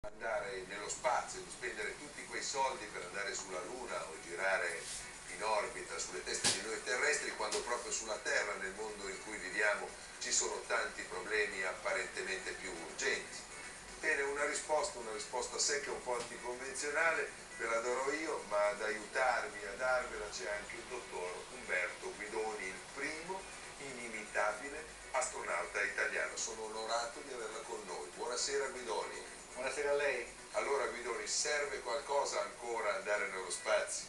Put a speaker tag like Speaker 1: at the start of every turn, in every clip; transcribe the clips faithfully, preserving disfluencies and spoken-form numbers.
Speaker 1: andare nello spazio, di spendere tutti quei soldi per andare sulla Luna o girare in orbita sulle teste di noi terrestri, quando proprio sulla Terra, nel mondo in cui viviamo, ci sono tanti problemi apparentemente più urgenti. Bene, una risposta, una risposta secca, un po' anticonvenzionale, ve la darò io, ma ad aiutarmi a darvela c'è anche il dottor Umberto Guidoni, il primo inimitabile astronauta italiano. Sono onorato di averla con noi. Buonasera Guidoni.
Speaker 2: Buonasera a lei.
Speaker 1: Allora Guidoni, serve qualcosa ancora andare nello spazio?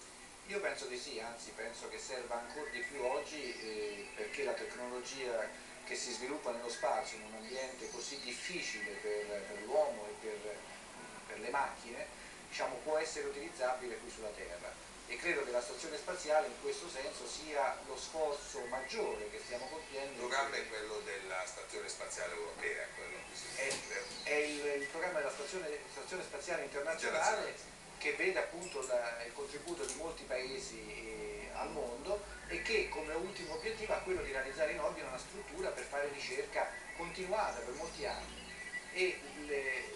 Speaker 2: Io penso di sì, anzi penso che serva ancora di più oggi eh, perché la tecnologia che si sviluppa nello spazio in un ambiente così difficile per, per l'uomo e per, per le macchine, diciamo, può essere utilizzabile qui sulla Terra. E credo che la stazione spaziale in questo senso sia lo sforzo maggiore che stiamo compiendo.
Speaker 1: Il programma è quello della Stazione Spaziale Europea, quello che si
Speaker 2: è, è il, il programma della stazione, stazione Spaziale Internazionale, che vede appunto la, il contributo di molti paesi eh, al mondo e che come ultimo obiettivo ha quello di realizzare in orbita una struttura per fare ricerca continuata per molti anni. E le,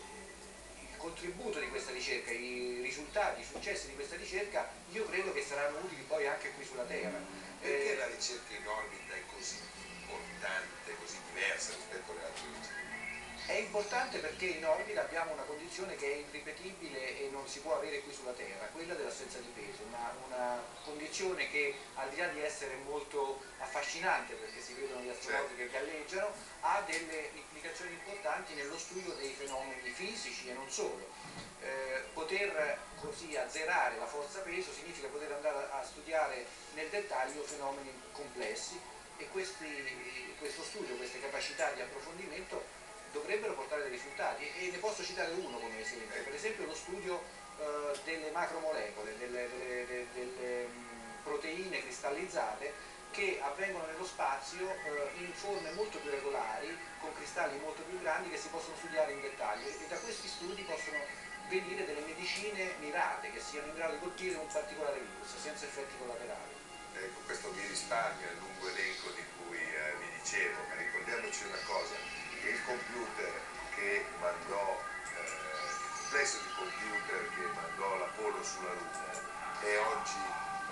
Speaker 2: il contributo di questa ricerca, i risultati, i successi di questa ricerca, io credo che saranno utili poi anche qui sulla Terra.
Speaker 1: Perché eh, la ricerca in orbita è così importante, così diversa rispetto alle altre ricerche?
Speaker 2: È importante perché in orbita abbiamo una condizione che è irripetibile e non si può avere qui sulla Terra, quella dell'assenza di peso, una, una condizione che al di là di essere molto affascinante perché si vedono gli astronauti che galleggiano, ha delle implicazioni importanti nello studio dei fenomeni fisici e non solo. Eh, poter così azzerare la forza peso significa poter andare a, a studiare nel dettaglio fenomeni complessi e questi, questo studio, queste capacità di approfondimento dovrebbero portare dei risultati e ne posso citare uno come esempio, per esempio lo studio eh, delle macromolecole, delle, delle, delle, delle mh, proteine cristallizzate che avvengono nello spazio eh, in forme molto più regolari, con cristalli molto più grandi che si possono studiare in dettaglio e da questi studi possono venire delle medicine mirate che siano in grado di colpire un particolare virus senza effetti collaterali.
Speaker 1: Ecco, questo mi risparmia il lungo elenco di cui eh, vi dicevo, ma ricordiamoci una cosa, che il computer che mandò, eh, il complesso di computer che mandò l'Apollo sulla Luna è oggi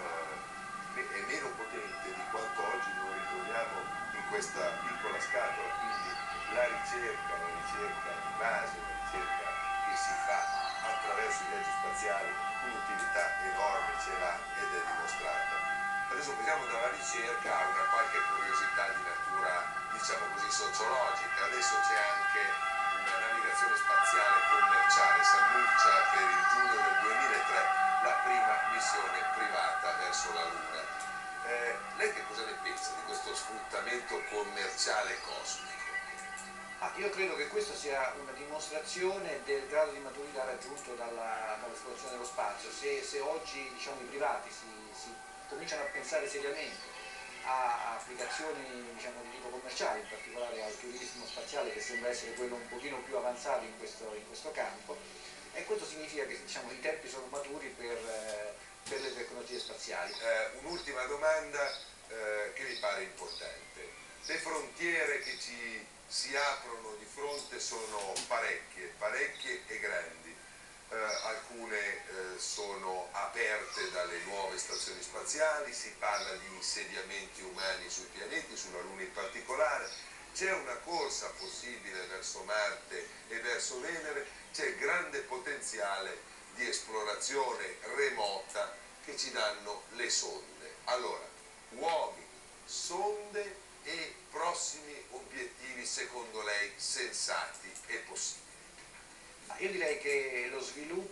Speaker 1: eh, è meno potente di quanto oggi lo ritroviamo in questa piccola scatola, quindi la ricerca, la ricerca di base, la ricerca che si fa attraverso i viaggi spaziali, un'utilità enorme ce l'ha ed è dimostrata. Adesso passiamo dalla ricerca a una qualche curiosità di natura, diciamo così, sociologica. Adesso c'è anche una navigazione spaziale commerciale, si annuncia per il giugno del duemilatré la prima missione privata verso la Luna. Eh, lei che cosa ne pensa di questo sfruttamento commerciale cosmico?
Speaker 2: Ah, io credo che questa sia una dimostrazione del grado di maturità raggiunto dall'esplorazione dello spazio. Se, se oggi diciamo, i privati si, si cominciano a pensare seriamente a applicazioni diciamo, di tipo commerciale, in particolare al turismo spaziale che sembra essere quello un pochino più avanzato in questo, in questo campo, e questo significa che diciamo, i tempi sono maturi per, eh, per le tecnologie spaziali.
Speaker 1: Eh, un'ultima domanda eh, che mi pare importante. Le frontiere che ci si aprono di fronte sono parecchie, parecchie e grandi. Eh, alcune eh, sono aperte dalle nuove stazioni spaziali, si parla di insediamenti umani sui pianeti, sulla Luna in particolare, c'è una corsa possibile verso Marte e verso Venere, c'è grande potenziale di esplorazione remota che ci danno le sonde. Allora, uomini, sonde e prossimi obiettivi secondo lei sensati e possibili?
Speaker 2: Io direi che lo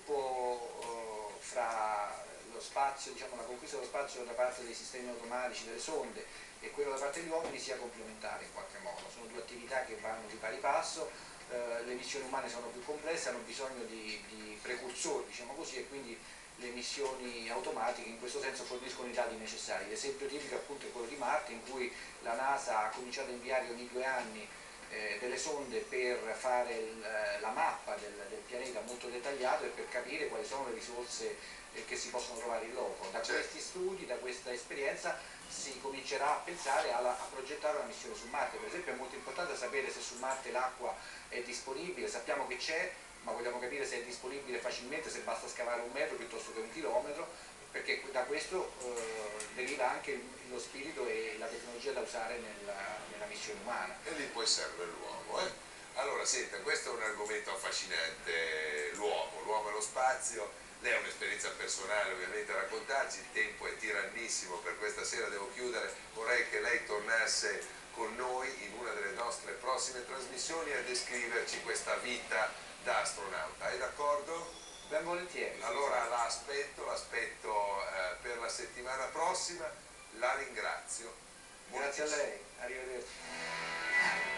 Speaker 2: sviluppo uh, fra lo spazio, diciamo la conquista dello spazio da parte dei sistemi automatici, delle sonde, e quello da parte degli uomini sia complementare in qualche modo. Sono due attività che vanno di pari passo, uh, le missioni umane sono più complesse, hanno bisogno di, di precursori, diciamo così, e quindi le missioni automatiche in questo senso forniscono i dati necessari. L'esempio tipico appunto è quello di Marte, in cui la NASA ha cominciato a inviare ogni due anni Eh, delle sonde per fare il, la mappa del, del pianeta molto dettagliato e per capire quali sono le risorse eh, che si possono trovare in loco. Da questi studi, da questa esperienza si comincerà a pensare alla, a progettare una missione su Marte. Per esempio è molto importante sapere se su Marte l'acqua è disponibile, sappiamo che c'è, ma vogliamo capire se è disponibile facilmente, se basta scavare un metro piuttosto che un chilometro, perché da questo eh, deriva anche lo spirito e la tecnologia da usare nella, nella missione umana.
Speaker 1: E lì poi serve l'uomo. Eh? Allora, senta, questo è un argomento affascinante, l'uomo, l'uomo e lo spazio. Lei ha un'esperienza personale ovviamente a raccontarci, il tempo è tirannissimo, per questa sera devo chiudere, vorrei che lei tornasse con noi in una delle nostre prossime trasmissioni a descriverci questa vita da astronauta, è d'accordo?
Speaker 2: Ben volentieri.
Speaker 1: Allora sì, l'aspetto, l'aspetto eh, per la settimana prossima, la ringrazio.
Speaker 2: Grazie a lei, arrivederci.